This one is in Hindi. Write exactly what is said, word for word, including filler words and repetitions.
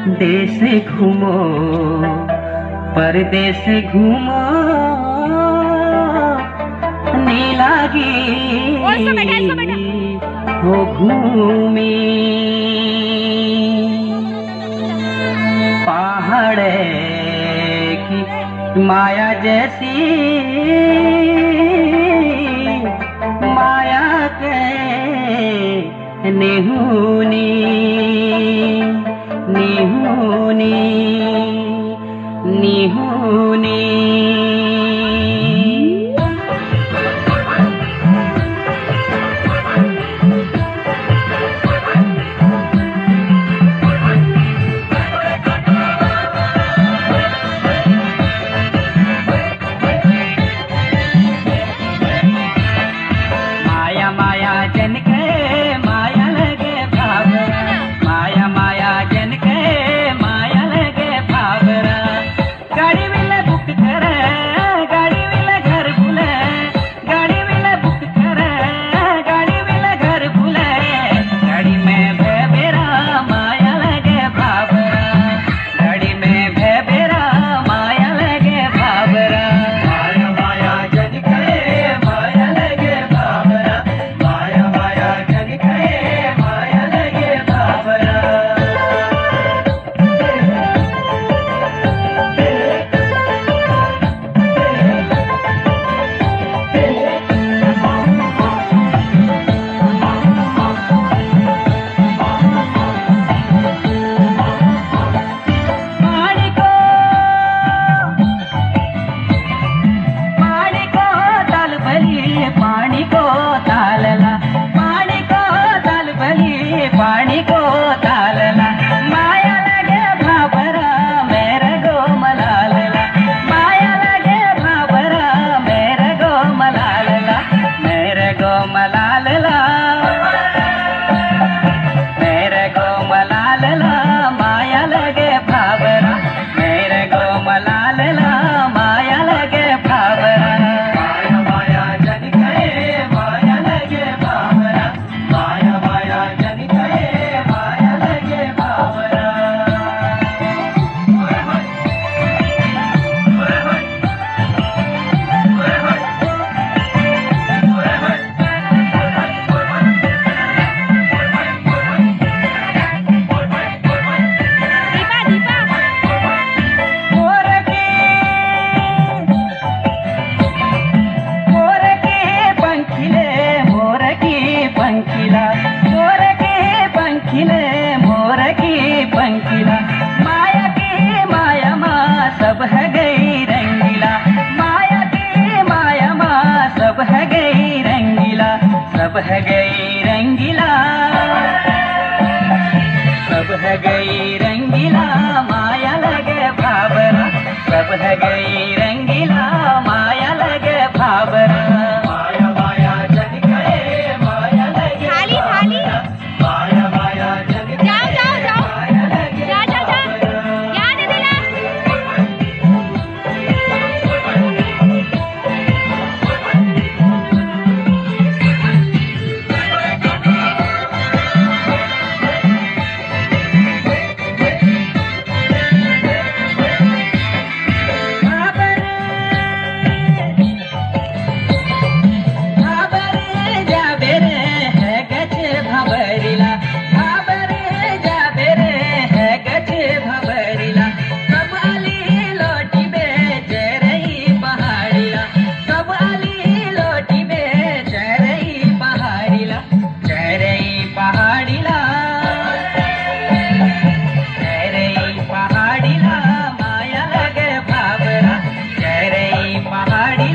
देश घूमो परदेश घूमो नीलागी हो घूमी पहाड़ की माया जैसी माया के निहुनी निहुनी निहुनी माया माया जन के माया लगे भावरा माया माया जन के माया लगे भावरा गाड़ी विले बुक करे गाड़ी विले घर बुले गाड़ी विले बुक करे गाड़ी विले घर बुले गाड़ी में भेबेरा माया लगे भावरा गाड़ी में भेबेरा माया लगे भावरा माया माया जन के माया लगे भावरा माया माया जन के माया लगे भावरा पानी को पानी को ताल भली पानी को तालला पानी को ताल भली पानी को तालला माया लगे भावरा मेरे गो मलालला माया लगे भावरा मेरे गो मलालला मेरे गो मलालला मेरे गो मलालला माया लगे भावरा मेरे गो मलालला माया लगे भावरा माया माया जन के माया लगे भावरा माया माया जन के माया लगे भावरा मोर के मोर के पंखिले मोर की पंखिला मोर के पंखिले मोर की पंखिला माया की माया माँ सब है गई रंगीला माया की माया माँ सब है गई रंगीला सब है गई रंगीला सब है गई रंगीला माया लगे भावरा सब है गई रंगीला माया लगे भावरा माया माया जन के माया लगे थाली थाली माया माया जन के जाओ जाओ जाओ माया लगे जा जा जा याद दिला भाबर भाबर जाबे रे है गच भबरिला भाबर जाबे रे है गच भबरिला कब आली लोटी बे चरई पहाड़िला कब आली लोटी बे चरई पहाड़िला चरई पहाड़िला चरई पहाड़िला माया लगे भावरा चरई पहाड़ी